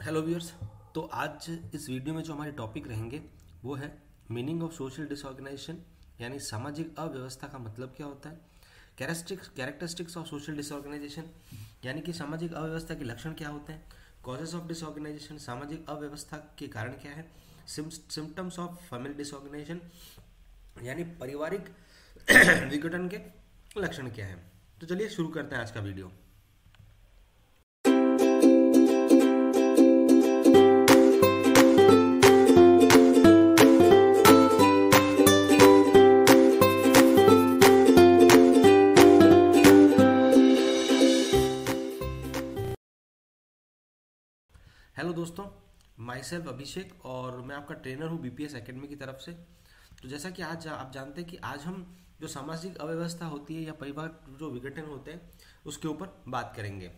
Hello viewers. तो आज इस वीडियो में जो हमारे टॉपिक रहेंगे वो है मीनिंग ऑफ सोशल डिसऑर्गेनाइजेशन, यानी सामाजिक अव्यवस्था का मतलब क्या होता है। कैरेक्टरिस्टिक्स ऑफ सोशल डिसऑर्गेनाइजेशन, यानी कि सामाजिक अव्यवस्था के लक्षण क्या होते हैं। कॉजेस ऑफ डिसऑर्गेनाइजेशन, सामाजिक अव्यवस्था के कारण क्या है। सिम्टम्स ऑफ फैमिली डिसऑर्गेनाइजेशन, यानी पारिवारिक विघटन के लक्षण क्या है। तो चलिए शुरू करते हैं आज का वीडियो। हेलो दोस्तों, माई सेल्फ अभिषेक और मैं आपका ट्रेनर हूँ बीपीएस एकेडमी की तरफ से। तो जैसा कि आज आप जानते हैं कि आज हम जो सामाजिक अव्यवस्था होती है या परिवार जो विघटन होते हैं उसके ऊपर बात करेंगे।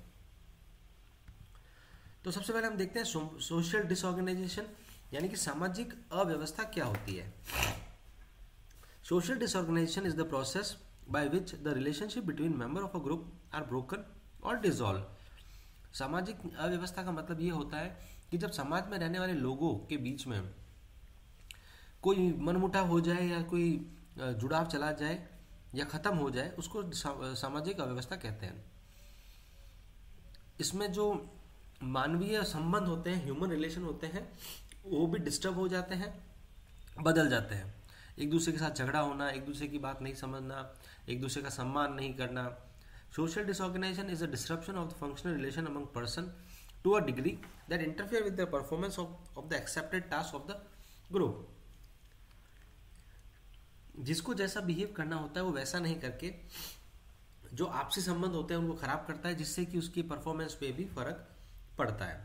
तो सबसे पहले हम देखते हैं सोशल डिसऑर्गेनाइजेशन, यानी कि सामाजिक अव्यवस्था क्या होती है। Social disorganisation is the process by which the relationship between member of a group are broken और डिसॉल्व। सामाजिक अव्यवस्था का मतलब ये होता है कि जब समाज में रहने वाले लोगों के बीच में कोई मनमुटाव हो जाए या कोई जुड़ाव चला जाए या खत्म हो जाए, उसको सामाजिक अव्यवस्था कहते हैं। इसमें जो मानवीय संबंध होते हैं, ह्यूमन रिलेशन होते हैं, वो भी डिस्टर्ब हो जाते हैं, बदल जाते हैं। एक दूसरे के साथ झगड़ा होना, एक दूसरे की बात नहीं समझना, एक दूसरे का सम्मान नहीं करना। Social disorganization is a disruption of the functional relation among person to a degree that interfere with the performance of the accepted task of the group. जिसको जैसा बिहेव करना होता है वो वैसा नहीं करके जो आपसी संबंध होते हैं उनको खराब करता है, जिससे कि उसकी परफॉर्मेंस पे भी फर्क पड़ता है।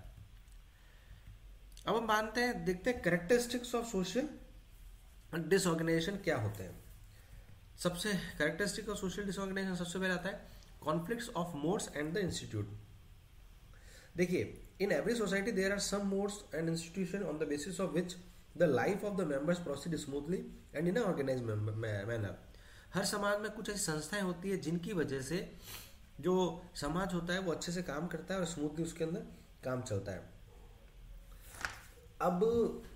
अब हम देखते हैं कैरेक्टरिस्टिक्स ऑफ सोशल डिसऑर्गेनाइजेशन क्या होते हैं। सबसे कैरेक्टरिस्टिक ऑफ सोशल डिसऑर्गेनाइजेशन सबसे पहले आता है conflicts of modes and the institute. देखिए, in every society there are some modes and institution on the basis of which the life of the members proceed smoothly and in an organized manner. हर समाज में कुछ ऐसी संस्थाएं होती है जिनकी वजह से जो समाज होता है वो अच्छे से काम करता है और स्मूथली उसके अंदर काम चलता है। अब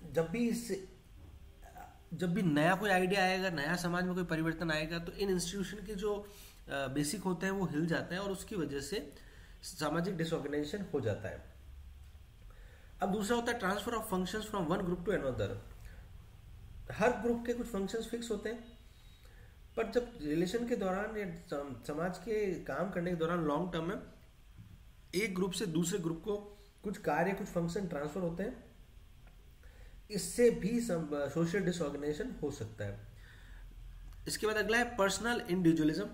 जब भी नया कोई आइडिया आएगा, नया समाज में कोई परिवर्तन आएगा, तो इन इंस्टीट्यूशन के जो बेसिक होते हैं वो हिल जाते हैं और उसकी वजह से सामाजिक डिसऑर्गेनाइजेशन हो जाता है। अब दूसरा होता है transfer of functions from one group to another. हर ग्रुप के कुछ फंक्शंस फिक्स होते हैं, पर जब रिलेशन के दौरान या समाज के काम करने के दौरान लॉन्ग टर्म में एक ग्रुप से दूसरे ग्रुप को कुछ कार्य, कुछ फंक्शन ट्रांसफर होते हैं, इससे भी सोशल डिसऑर्गेनाइजेशन हो सकता है। इसके बाद अगला है personal individualism.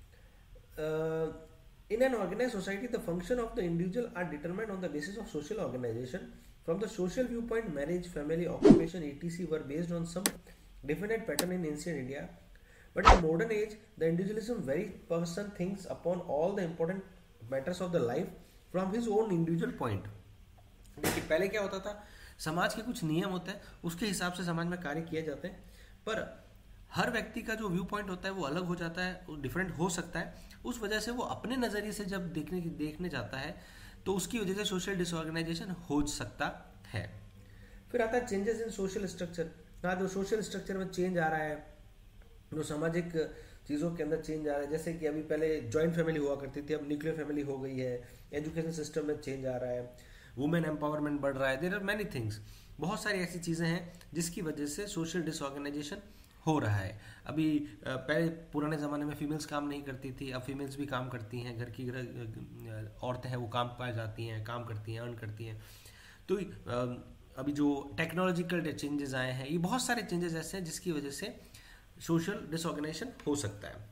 In an organized society, the function of the individual are determined on the basis of social organization. From the social viewpoint, marriage, family, occupation, etc. were based on some definite pattern in ancient India. But in modern age, the individualism very person thinks upon all the important matters of the life from his own individual point. देखिए, पहले क्या होता था, समाज के कुछ नियम होते हैं, उसके हिसाब से समाज में कार्य किए जाते हैं, पर हर व्यक्ति का जो व्यू पॉइंट होता है वो अलग हो जाता है, वो डिफरेंट हो सकता है। उस वजह से वो अपने नज़रिए से जब देखने जाता है तो उसकी वजह से सोशल डिसऑर्गेनाइजेशन हो सकता है। फिर आता है चेंजेस इन सोशल स्ट्रक्चर। हाँ, जो सोशल स्ट्रक्चर में चेंज आ रहा है, जो सामाजिक चीज़ों के अंदर चेंज आ रहा है, जैसे कि अभी पहले जॉइंट फैमिली हुआ करती थी, अब न्यूक्लियर फैमिली हो गई है। एजुकेशन सिस्टम में चेंज आ रहा है, वुमेन एम्पावरमेंट बढ़ रहा है। देयर आर मैनी थिंग्स, बहुत सारी ऐसी चीज़ें हैं जिसकी वजह से सोशल डिसऑर्गेनाइजेशन हो रहा है। अभी पहले पुराने ज़माने में फीमेल्स काम नहीं करती थी, अब फीमेल्स भी काम करती हैं। घर की औरतें हैं वो काम पाई जाती हैं, काम करती हैं, अर्न करती हैं। तो अभी जो टेक्नोलॉजिकल चेंजेस आए हैं, ये बहुत सारे चेंजेस ऐसे हैं जिसकी वजह से सोशल डिसऑर्गेनाइजेशन हो सकता है।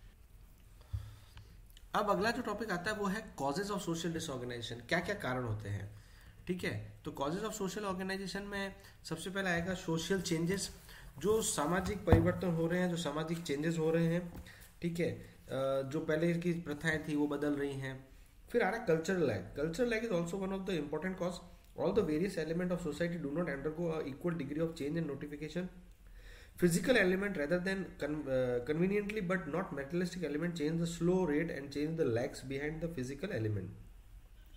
अब अगला जो टॉपिक आता है वो है कॉजेज ऑफ सोशल डिसऑर्गेनाइजेशन। क्या क्या कारण होते हैं, ठीक है। तो कॉजेज ऑफ सोशल ऑर्गेनाइजेशन में सबसे पहले आएगा सोशल चेंजेस, जो सामाजिक परिवर्तन हो रहे हैं, जो सामाजिक चेंजेस हो रहे हैं, ठीक है। जो पहले की प्रथाएं थी वो बदल रही हैं। फिर आ रहा है cultural lag. Cultural lag is also one of the important cause. All the various element of society do not undergo a equal degree of change and notification. Physical element rather than conveniently but not materialistic element change the slow rate and change the lags behind the physical element.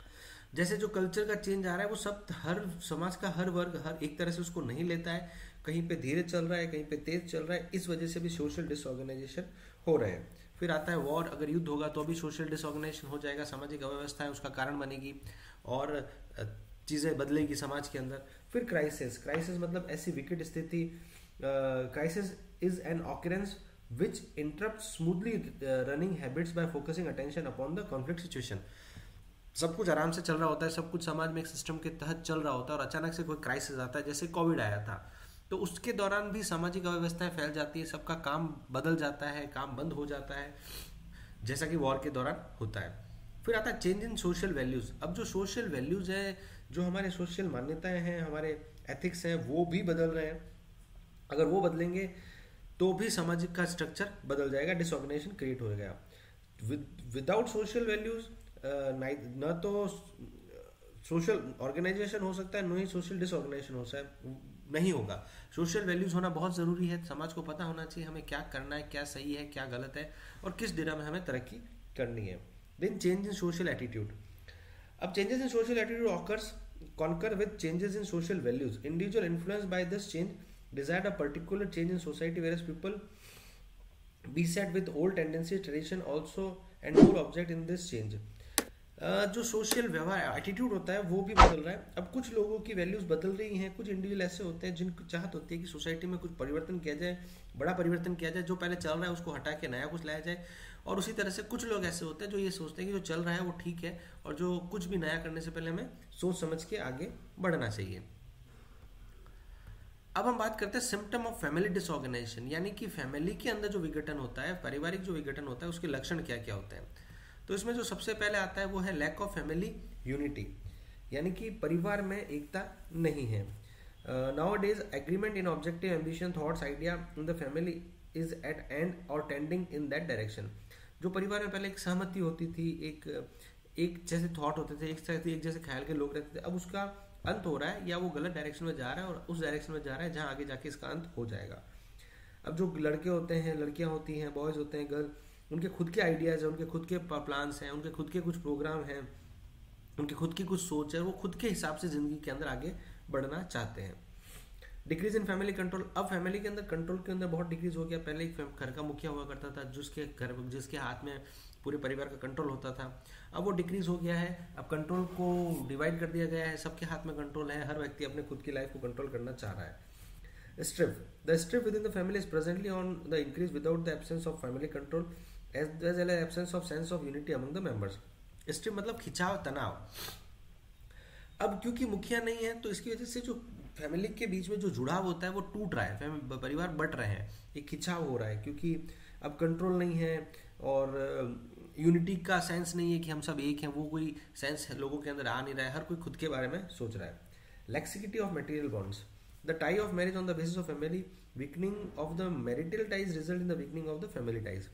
जैसे जो culture का change आ रहा है वो सब हर समाज का हर वर्ग हर एक तरह से उसको नहीं लेता है, कहीं पे धीरे चल रहा है, कहीं पे तेज चल रहा है, इस वजह से भी सोशल डिसऑर्गेनाइजेशन हो रहे हैं। फिर आता है वॉर, अगर युद्ध होगा तो भी सोशल डिसऑर्गेनाइजेशन हो जाएगा, सामाजिक अव्यवस्था है उसका कारण बनेगी और चीज़ें बदलेगी समाज के अंदर। फिर क्राइसिस, क्राइसिस मतलब ऐसी विकट स्थिति, crisis is an occurrence which interrupts smoothly running habits by focusing attention upon the conflict situation। सब कुछ आराम से चल रहा होता है, सब कुछ समाज में एक सिस्टम के तहत चल रहा होता है, और अचानक से कोई क्राइसिस आता है, जैसे कोविड आया था, तो उसके दौरान भी सामाजिक अव्यवस्थाएं फैल जाती है, सबका काम बदल जाता है, काम बंद हो जाता है, जैसा कि वॉर के दौरान होता है। फिर आता है चेंज इन सोशल वैल्यूज। अब जो सोशल वैल्यूज है, जो हमारे सोशल मान्यताएं हैं, हमारे एथिक्स हैं, वो भी बदल रहे हैं। अगर वो बदलेंगे तो भी सामाजिक का स्ट्रक्चर बदल जाएगा, डिसऑर्गेनाइजेशन क्रिएट हो गया। विदाउट सोशल वैल्यूज न तो सोशल ऑर्गेनाइजेशन हो सकता है, न ही सोशल डिसऑर्गेनाइजेशन हो सकता है, नहीं होगा। सोशल वैल्यूज होना बहुत ज़रूरी है, समाज को पता होना चाहिए हमें क्या करना है, क्या सही है, क्या गलत है, और किस दिशा में हमें तरक्की करनी है। Then change in social attitude. अब changes in social attitude occurs concur with changes in social values. Individual influenced by this change desired a particular change in society, whereas people beset with old tendencies, tradition also and more object in this change। जो social व्यवहार attitude होता है वो भी बदल रहा है। अब कुछ लोगों की वैल्यूज बदल रही हैं, कुछ इंडिविजुअल ऐसे होते हैं जिनको चाहत होती है कि सोसाइटी में कुछ परिवर्तन किया जाए, बड़ा परिवर्तन किया जाए, जो पहले चल रहा है उसको हटा के नया कुछ लाया जाए। और उसी तरह से कुछ लोग ऐसे होते हैं जो ये सोचते हैं कि जो चल रहा है वो ठीक है, और जो कुछ भी नया करने से पहले हमें सोच समझ के आगे बढ़ना चाहिए। अब हम बात करते हैं सिम्टम ऑफ फैमिली डिसऑर्गेनाइजेशन, यानी कि फैमिली के अंदर जो विघटन होता है, पारिवारिक जो विघटन होता है, उसके लक्षण क्या क्या होते हैं। तो इसमें जो सबसे पहले आता है वो है लैक ऑफ फैमिली यूनिटी, यानी कि परिवार में एकता नहीं है। Nowadays agreement in objective ambition thoughts idea in the family is at end और टेंडिंग इन दैट डायरेक्शन। जो परिवार में पहले एक सहमति होती थी, एक जैसे थॉट होते थे, एक जैसे ख्याल के लोग रहते थे, अब उसका अंत हो रहा है, या वो गलत डायरेक्शन में जा रहा है और उस डायरेक्शन में जा रहा है जहां आगे जाके इसका अंत हो जाएगा। अब जो लड़के होते हैं, लड़कियां होती हैं, बॉयज होते हैं, गर्ल, उनके खुद के आइडियाज हैं, उनके खुद के प्लान्स हैं, उनके खुद के कुछ प्रोग्राम हैं, उनकी खुद की कुछ सोच है, वो खुद के हिसाब से जिंदगी के अंदर आगे बढ़ना चाहते हैं। Decrease in family control. अब फैमिली के अंदर कंट्रोल के अंदर बहुत डिक्रीज हो गया। पहले एक घर का मुखिया हुआ करता था, जिसके हाथ में पूरे परिवार का कंट्रोल होता था, अब वो डिक्रीज हो गया है। अब कंट्रोल को डिवाइड कर दिया गया है, सबके हाथ में कंट्रोल है, हर व्यक्ति अपने खुद की लाइफ को कंट्रोल करना चाह रहा है। Strife. The strife within the family is presently on the increase without the absence of family control as well as absence of sense of unity among the members. Strife मतलब खिंचाव, तनाव। अब क्योंकि मुखिया नहीं है तो इसकी वजह से जो फैमिली के बीच में जो जुड़ाव होता है वो टूट रहा है, परिवार बट रहे हैं, एक खिंचाव हो रहा है, क्योंकि अब कंट्रोल नहीं है और यूनिटी का सेंस नहीं है कि हम सब एक हैं, वो कोई सेंस लोगों के अंदर आ नहीं रहा है, हर कोई खुद के बारे में सोच रहा है। Laxity of material bonds. The tie of marriage on the basis of family, weakening of the marital ties result in the weakening of the family ties.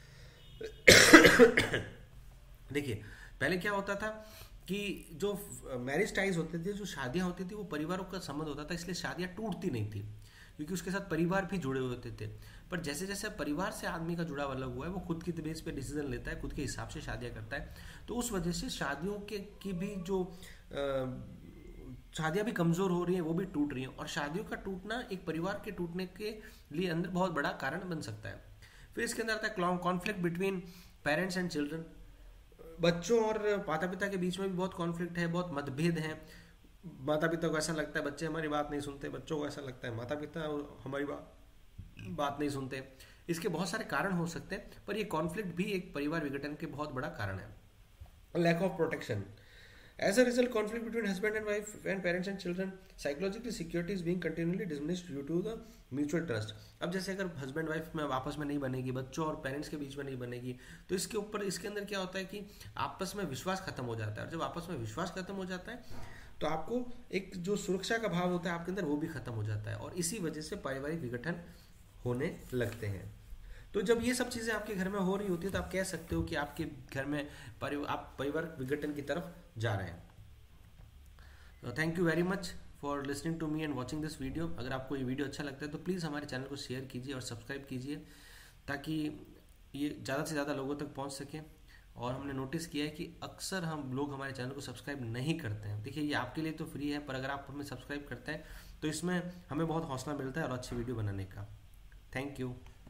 देखिए पहले क्या होता था कि जो मैरिज टाइज होते थे, जो शादियां होती थी, वो परिवारों का संबंध होता था, इसलिए शादियां टूटती नहीं थी, क्योंकि उसके साथ परिवार भी जुड़े हुए होते थे। पर जैसे जैसे परिवार से आदमी का जुड़ाव अलग हुआ है, वो खुद की बेस पे डिसीजन लेता है, खुद के हिसाब से शादियां करता है, तो उस वजह से शादियों की भी जो शादियां भी कमजोर हो रही हैं, वो भी टूट रही हैं, और शादियों का टूटना एक परिवार के टूटने के लिए अंदर बहुत बड़ा कारण बन सकता है। फिर इसके अंदर आता है conflict between parents and children. बच्चों और माता पिता के बीच में भी बहुत कॉन्फ्लिक्ट है, बहुत मतभेद है। माता पिता को ऐसा लगता है बच्चे हमारी बात नहीं सुनते, बच्चों को ऐसा लगता है माता पिता हमारी बात नहीं सुनते। इसके बहुत सारे कारण हो सकते हैं, पर ये कॉन्फ्लिक्ट भी एक परिवार विघटन के बहुत बड़ा कारण है। Lack of protection. As a result, conflict between husband and wife and parents and children, psychologically security is being continually diminished due to the mutual trust। अब जैसे अगर हस्बैंड वाइफ में आपस में नहीं बनेगी, बच्चों और पेरेंट्स के बीच में नहीं बनेगी, तो इसके अंदर क्या होता है कि आपस में विश्वास खत्म हो जाता है, और जब आपस में विश्वास खत्म हो जाता है तो आपको एक जो सुरक्षा का भाव होता है आपके अंदर, वो भी खत्म हो जाता है, और इसी वजह से पारिवारिक विघटन होने लगते हैं। तो जब ये सब चीज़ें आपके घर में हो रही होती है तो आप कह सकते हो कि आपके घर में आप परिवार विघटन की तरफ जा रहे हैं। Thank you very much for listening to me and watching this video. अगर आपको ये वीडियो अच्छा लगता है तो प्लीज़ हमारे चैनल को शेयर कीजिए और सब्सक्राइब कीजिए, ताकि ये ज़्यादा से ज़्यादा लोगों तक पहुंच सके। और हमने नोटिस किया है कि अक्सर हम लोग हमारे चैनल को सब्सक्राइब नहीं करते हैं। देखिए ये आपके लिए तो फ्री है, पर अगर आप हमें सब्सक्राइब करते हैं तो इसमें हमें बहुत हौसला मिलता है और अच्छी वीडियो बनाने का। Thank you.